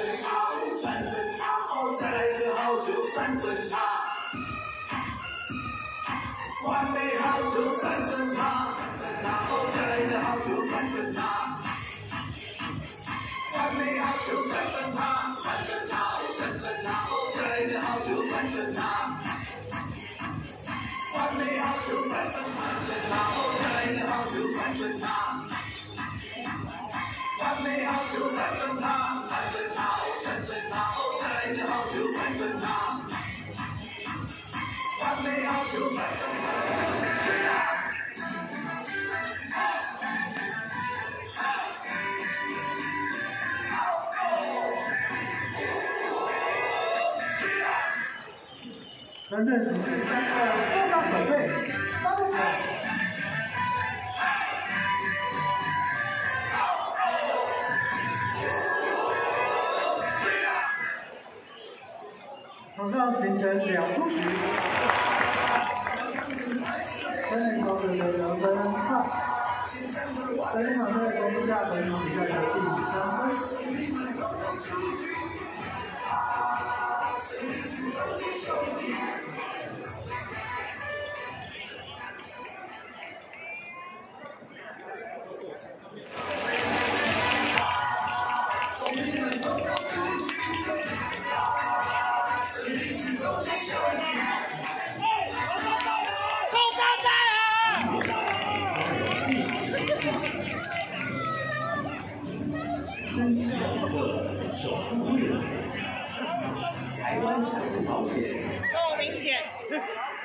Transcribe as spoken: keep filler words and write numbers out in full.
塔，哦三层塔，哦再来个好球三层塔，完美好球三层塔，哦再来个好球三层塔，完美好球三层塔，三层塔，哦三层塔，哦再来个好球三层塔，完美好球三层塔，哦再来个好球三层塔。完美好球三层塔，三层塔，哦三层塔，哦再来个好球三层塔，完美好球三层塔。 等等，请第三个后方准备，三步。 场上形成两出局，三名球队的得分差。本场的国际大本场比赛的第三分。 真实的守护队，台湾产物保险。 够明显。